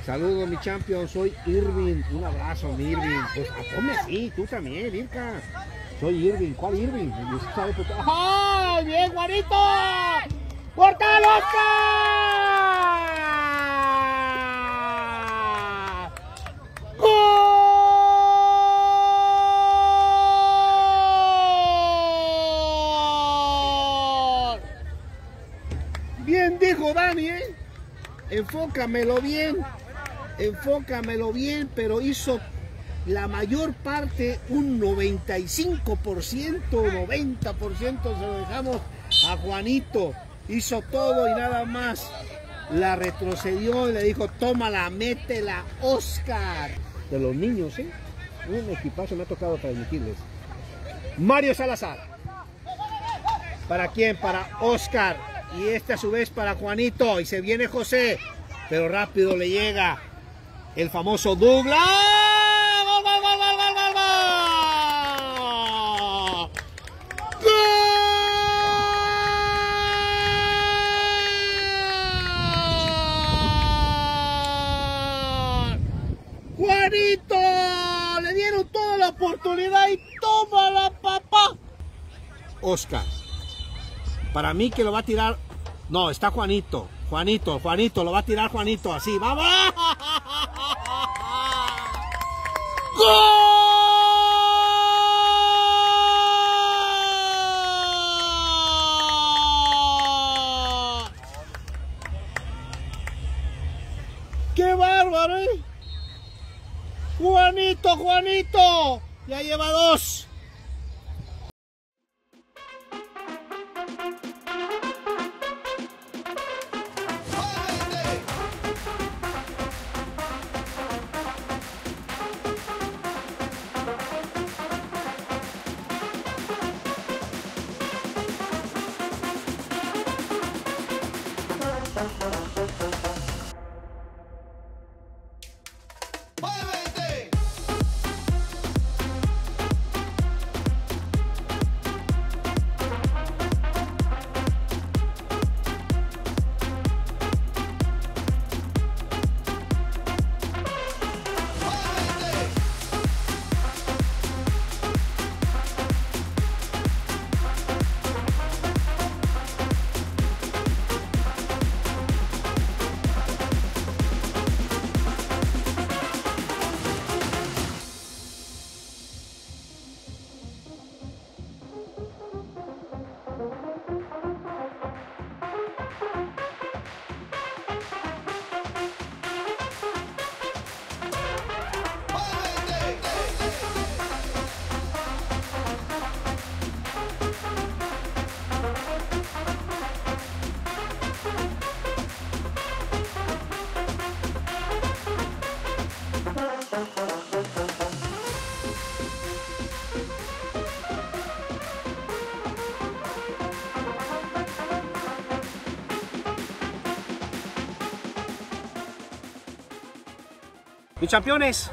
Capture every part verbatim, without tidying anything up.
Saludos, mi champion, soy Irving. Un abrazo, mi Irving. Pues ponme así, tú también, Irka. Soy Irving. ¿Cuál Irving? ¡Ay, bien, Juanito! ¡Corta el Oscar! ¡Gol! Bien dijo Dani, ¿eh? Enfócamelo bien, enfócamelo bien, pero hizo la mayor parte, un noventa y cinco por ciento, noventa por ciento se lo dejamos a Juanito. Hizo todo y nada más. La retrocedió y le dijo, tómala, métela, Oscar. De los niños, ¿eh? Un equipazo me ha tocado transmitirles. Mario Salazar. ¿Para quién? Para Oscar. Y este a su vez para Juanito. Y se viene José. Pero rápido le llega el famoso Douglas. ¡Gol, gol, gol, gol, gol, gol, gol! ¡Juanito! Le dieron toda la oportunidad y tómala, papá. Oscar. Para mí que lo va a tirar. No, está Juanito. Juanito, Juanito, lo va a tirar Juanito. Así, ¡vamos! ¡Gol! ¡Qué bárbaro, eh! Juanito, Juanito. Ya lleva dos. Mis campeones,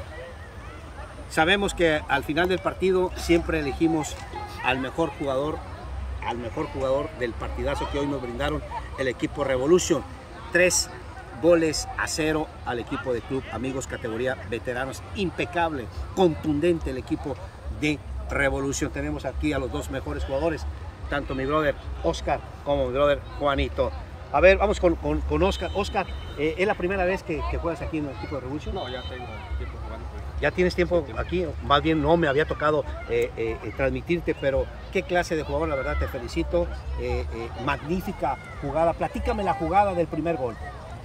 sabemos que al final del partido siempre elegimos al mejor jugador, al mejor jugador del partidazo que hoy nos brindaron el equipo Revolution. Tres goles a cero al equipo de Club Amigos categoría veteranos. Impecable, contundente el equipo de Revolution. Tenemos aquí a los dos mejores jugadores, tanto mi brother Oscar como mi brother Juanito. A ver, vamos con, con, con Oscar. Oscar, eh, ¿es la primera vez que, que juegas aquí en el equipo de Revolution? No, ya tengo tiempo jugando. ¿Ya tienes tiempo, sí, tiempo aquí? Más bien no me había tocado eh, eh, transmitirte, pero qué clase de jugador, la verdad te felicito. Eh, eh, magnífica jugada. Platícame la jugada del primer gol.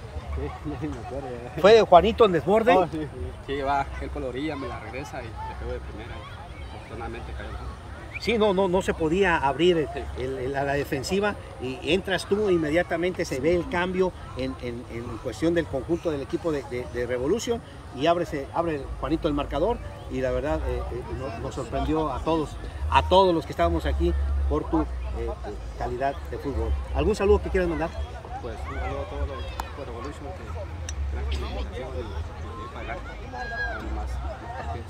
Sí, me acuerdo. ¿Fue Juanito en desborde? Oh, sí, sí. Sí, va él por la orilla, me la regresa y le pego de primera. Y afortunadamente cayó. Sí, no, no, no se podía abrir el, el, a la defensiva y entras tú, inmediatamente se ve el cambio en, en, en cuestión del conjunto del equipo de, de, de Revolution y abre, se, abre Juanito el marcador y la verdad eh, eh, nos, nos sorprendió a todos, a todos los que estábamos aquí por tu eh, calidad de fútbol. ¿Algún saludo que quieras mandar? Pues un saludo a todos los equipos de Revolution que gran comunicación y pagar más partidos.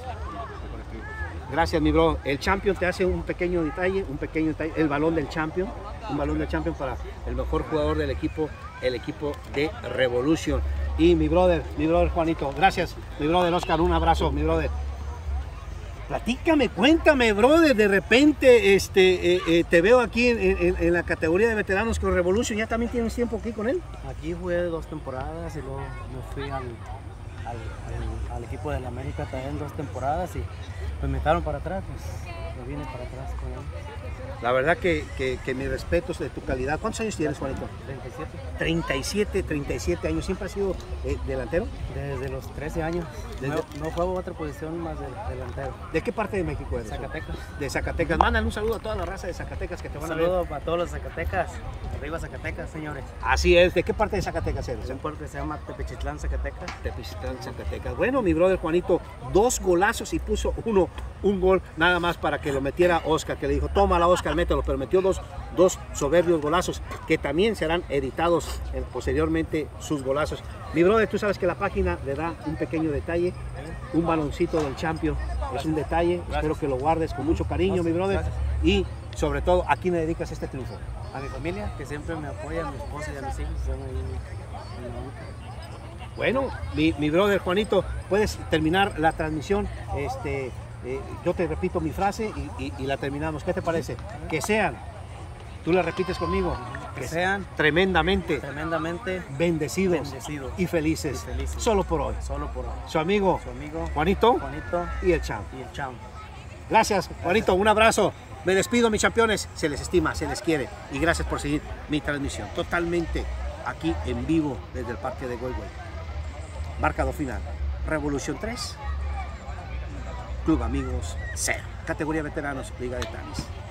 Gracias, mi bro. El champion te hace un pequeño detalle, un pequeño detalle, el balón del champion, un balón del champion para el mejor jugador del equipo, el equipo de Revolution. y mi brother, mi brother Juanito. Gracias, mi brother Oscar, un abrazo, mi brother. Platícame, cuéntame, brother, de repente este, eh, eh, te veo aquí en, en, en la categoría de veteranos con Revolution, ¿ya también tienes tiempo aquí con él? Aquí jugué dos temporadas y luego me fui al, al, al, al equipo del América también dos temporadas y me invitaron para atrás, pues me vine para atrás con él. La verdad que, que, que mis respetos de tu calidad. ¿Cuántos años tienes, Juanito? treinta y siete. treinta y siete, treinta y siete años. ¿Siempre has sido eh, delantero? Desde los trece años. Desde... No, no juego otra posición más de delantero. ¿De qué parte de México eres? Zacatecas. De Zacatecas. Mándale un saludo a toda la raza de Zacatecas que te van Un a ver. saludo para todos los Zacatecas. Arriba Zacatecas, señores. Así es. ¿De qué parte de Zacatecas eres? Es un pueblo que se llama Tepechitlán, Zacatecas. Tepechitlán, Zacatecas. Bueno, mi brother Juanito, dos golazos y puso uno, un gol nada más para que lo metiera Oscar, que le dijo, tómala Oscar, mételo, pero metió dos, dos soberbios golazos que también serán editados eh, posteriormente sus golazos. Mi brother, tú sabes que la página le da un pequeño detalle, un baloncito del Champion, es un detalle, Gracias. Espero que lo guardes con mucho cariño, Gracias. mi brother, Gracias. y sobre todo, ¿a quién le dedicas este triunfo? A mi familia, que siempre me apoya, a mi esposa y a mis hijos. Son ahí en la banca. Bueno, mi, mi brother Juanito, puedes terminar la transmisión. Este, eh, yo te repito mi frase y, y- y la terminamos. ¿Qué te parece? Que sean, tú la repites conmigo, Que sean tremendamente tremendamente bendecidos, bendecidos y felices, y felices. solo por hoy. solo por hoy. Su amigo Su amigo Juanito Juanito y el Champ. y el Cham. Gracias, Juanito, un abrazo. Me despido, mis campeones. Se les estima, se les quiere. Y gracias por seguir mi transmisión. Totalmente aquí en vivo desde el Parque de Güey Güey. Marcador final. Revolución tres. Club Amigos cero. Categoría veteranos, Liga de Tanis.